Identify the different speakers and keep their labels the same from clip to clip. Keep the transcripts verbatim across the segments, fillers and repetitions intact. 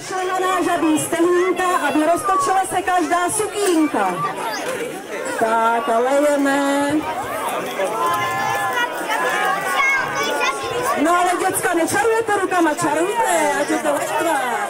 Speaker 1: Šlehaná žabí stehínka, aby roztočila se každá sukínka. Tak a lejeme. No ale děcka, nečarujete rukama, čarujte, ať je to lektvar.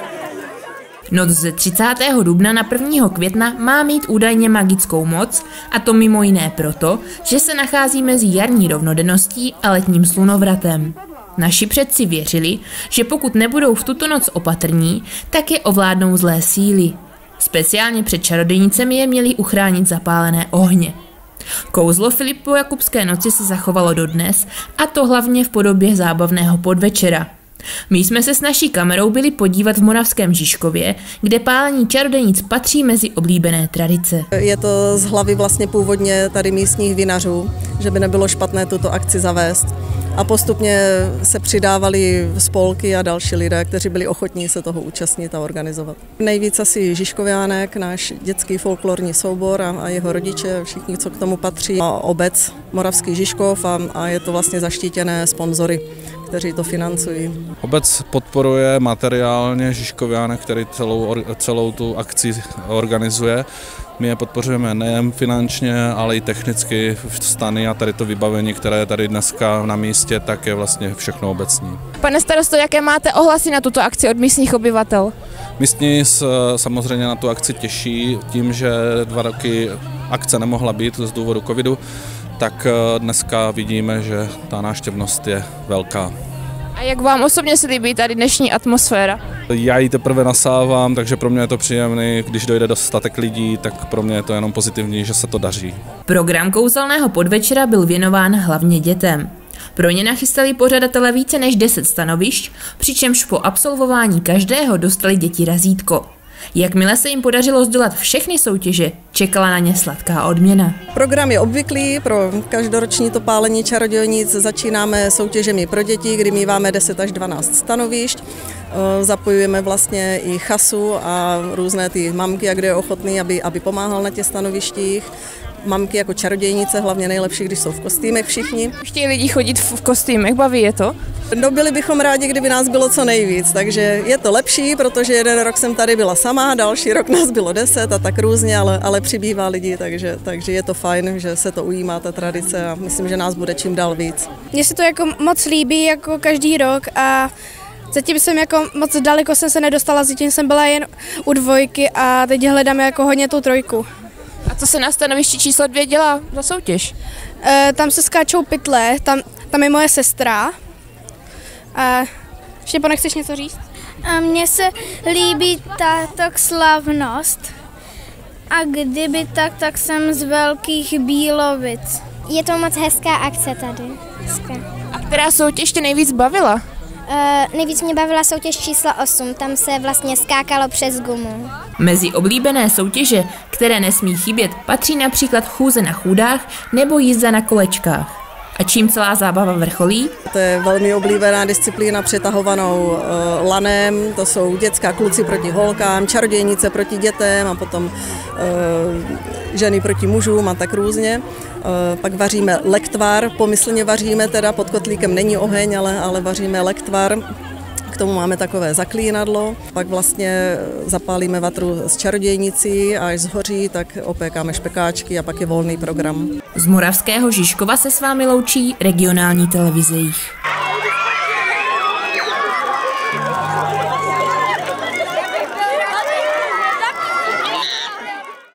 Speaker 2: Noc ze třicátého dubna na prvního května má mít údajně magickou moc, a to mimo jiné proto, že se nachází mezi jarní rovnodenností a letním slunovratem. Naši předci věřili, že pokud nebudou v tuto noc opatrní, tak je ovládnou zlé síly. Speciálně před čarodějnicemi je měli uchránit zapálené ohně. Kouzlo Filip po Jakubské noci se zachovalo dodnes, a to hlavně v podobě zábavného podvečera. My jsme se s naší kamerou byli podívat v moravském Žižkově, kde pálení čarodějnic patří mezi oblíbené tradice.
Speaker 3: Je to z hlavy vlastně původně tady místních vinařů, že by nebylo špatné tuto akci zavést. A postupně se přidávali spolky a další lidé, kteří byli ochotní se toho účastnit a organizovat. Nejvíc asi Žižkoviánek, náš dětský folklorní soubor a, a jeho rodiče, všichni, co k tomu patří. A obec Moravský Žižkov a, a je to vlastně zaštítěné sponzory, kteří to financují.
Speaker 4: Obec podporuje materiálně Žižkoviánek, který celou, celou tu akci organizuje. My je podporujeme nejen finančně, ale i technicky stany a tady to vybavení, které je tady dneska na místě, tak je vlastně všechno obecní.
Speaker 5: Pane starosto, jaké máte ohlasy na tuto akci od místních obyvatel?
Speaker 4: Místní samozřejmě na tu akci těší tím, že dva roky akce nemohla být z důvodu covidu, tak dneska vidíme, že ta návštěvnost je velká.
Speaker 5: A jak vám osobně se líbí tady dnešní atmosféra?
Speaker 4: Já ji teprve nasávám, takže pro mě je to příjemný. Když dojde dostatek lidí, tak pro mě je to jenom pozitivní, že se to daří.
Speaker 2: Program kouzelného podvečera byl věnován hlavně dětem. Pro ně nachystali pořadatelé více než deset stanovišť, přičemž po absolvování každého dostali děti razítko. Jakmile se jim podařilo zdolat všechny soutěže, čekala na ně sladká odměna.
Speaker 3: Program je obvyklý pro každoroční to pálení čarodějnic. Začínáme soutěžemi pro děti, kdy míváme deset až dvanáct stanovišť. Zapojujeme vlastně i chasu a různé ty mamky, a kde je ochotný, aby, aby pomáhal na těch stanovištích. Mamky jako čarodějnice, hlavně nejlepší, když jsou v kostýmech všichni.
Speaker 5: Chtějí lidi chodit v kostýmech, baví je to?
Speaker 3: No, byli bychom rádi, kdyby nás bylo co nejvíc, takže je to lepší, protože jeden rok jsem tady byla sama, další rok nás bylo deset a tak různě, ale, ale přibývá lidí, takže, takže je to fajn, že se to ujímá ta tradice a myslím, že nás bude čím dál víc.
Speaker 6: Mně se to jako moc líbí jako každý rok a zatím jsem jako moc daleko jsem se nedostala, zatím jsem byla jen u dvojky a teď hledáme jako hodně tu trojku.
Speaker 5: A co se na stanovišti číslo dvě dělá za soutěž?
Speaker 6: E, tam se skáčou pytle, tam, tam je moje sestra. A Štěpo, nechceš něco říct?
Speaker 7: A mně se líbí tato slavnost. A kdyby tak, tak jsem z Velkých Bílovic. Je to moc hezká akce tady. Hezká.
Speaker 5: A která soutěž tě nejvíc bavila?
Speaker 7: Uh, nejvíc mě bavila soutěž číslo osm, tam se vlastně skákalo přes gumu.
Speaker 2: Mezi oblíbené soutěže, které nesmí chybět, patří například chůze na chůdách nebo jízda na kolečkách. A čím celá zábava vrcholí?
Speaker 3: To je velmi oblíbená disciplína přetahovanou uh, lanem, to jsou dětská kluci proti holkám, čarodějnice proti dětem a potom uh, ženy proti mužům a tak různě. Uh, pak vaříme lektvar, pomyslně vaříme, teda pod kotlíkem není oheň, ale, ale vaříme lektvar. K tomu máme takové zaklínadlo, pak vlastně zapálíme vatru s čarodějnicí a až zhoří, tak opékáme špekáčky a pak je volný program.
Speaker 2: Z Moravského Žižkova se s vámi loučí regionální televize Jih.